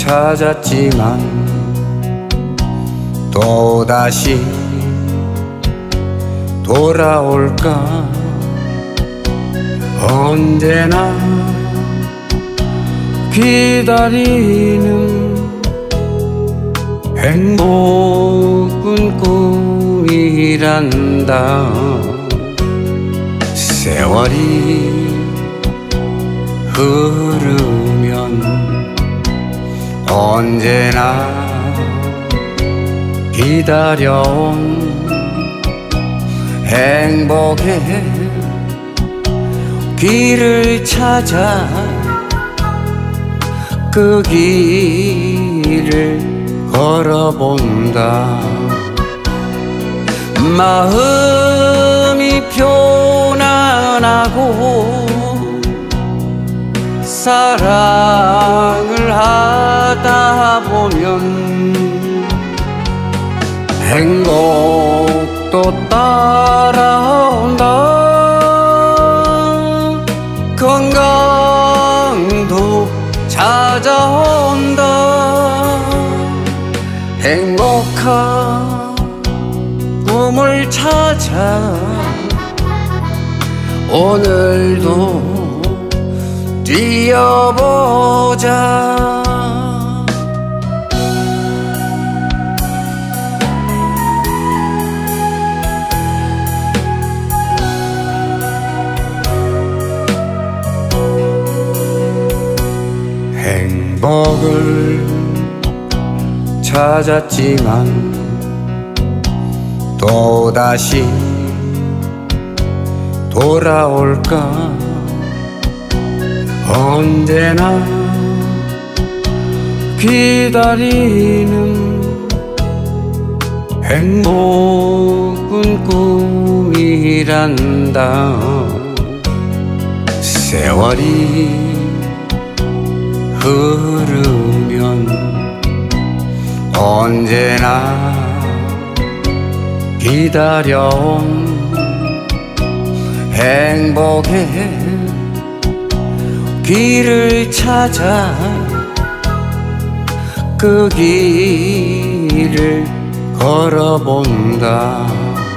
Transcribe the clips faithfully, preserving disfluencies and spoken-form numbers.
찾았지만 또다시 돌아올까. 언제나 기다리는 행복은 꿈이란다. 세월이 흐르면 언제나 기다려온 행복의 길을 찾아 그 길을 걸어본다. 마음이 편안하고 사랑을 하다 보면 행복도 따라온다. 건강도 찾아온다. 행복한 꿈을 찾아 오늘도 뛰어보자. 행복을 찾았지만 또다시 돌아올까. 언제나 기다리는 행복은 꿈이란다. 세월이 흐르면 언제나 기다려온 행복의 길을 찾아 그 길을 걸어본다.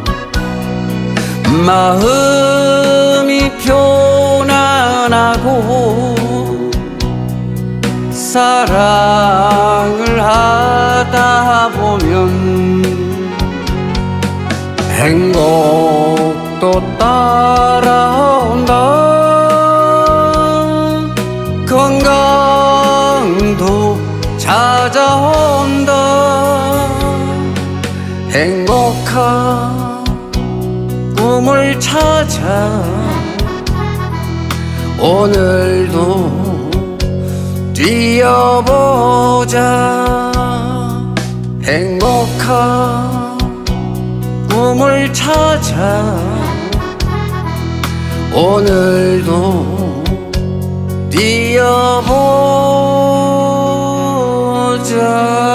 마음이 편안하고 사랑을 하다 보면 행복도 따라온다. 건강도 찾아온다. 행복한 꿈을 찾아 오늘도 뛰어보자. 행복한 꿈을 찾아 오늘도 뛰어보자.